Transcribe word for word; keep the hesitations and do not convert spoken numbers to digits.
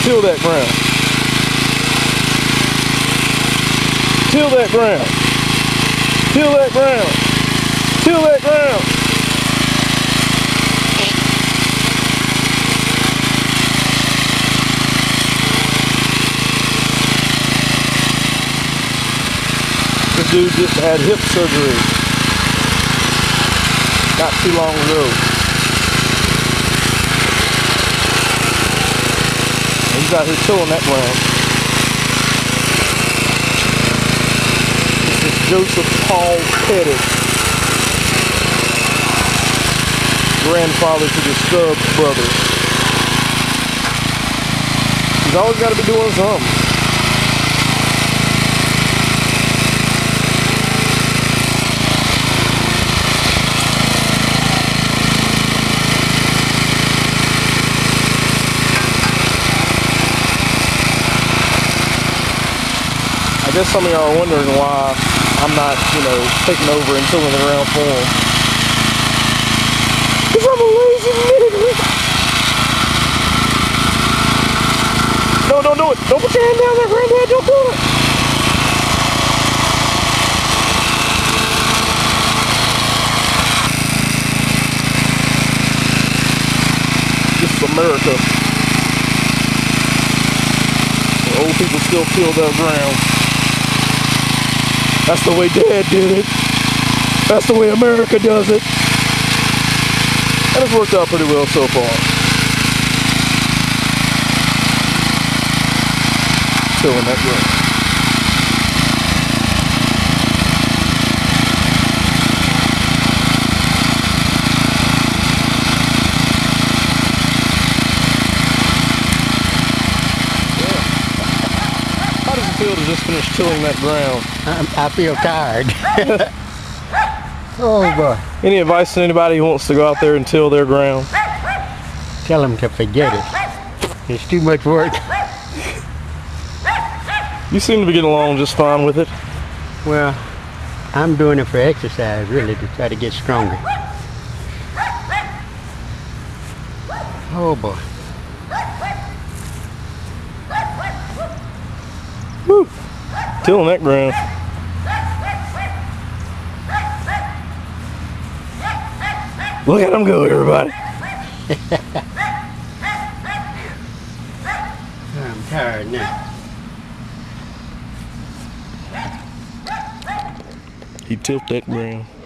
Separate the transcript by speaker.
Speaker 1: Till that ground. Till that ground. Till that ground. Till that ground. This dude just had hip surgery not too long ago. He's out here tilling that ground. This is Joseph Paul Pettit, grandfather to the Stubbs brothers. He's always got to be doing something. I guess some of y'all are wondering why I'm not, you know, taking over and tilling it around for them. Because I'm a lazy nigga. No, don't do it. Don't put your hand down there, Granddad. Don't do it. This is America. The old people still till their ground. That's the way Dad did it. That's the way America does it. And it's worked out pretty well so far. Tilling that ground. Yeah. How does it feel to just finish tilling that ground?
Speaker 2: I feel tired. Oh boy.
Speaker 1: Any advice to anybody who wants to go out there and till their ground?
Speaker 2: Tell them to forget it. It's too much work.
Speaker 1: You seem to be getting along just fine with it.
Speaker 2: Well, I'm doing it for exercise, really, to try to get stronger. Oh boy.
Speaker 1: Woo. Tilling that ground. Look at him go, everybody.
Speaker 2: I'm tired now.
Speaker 1: He tilted that ground.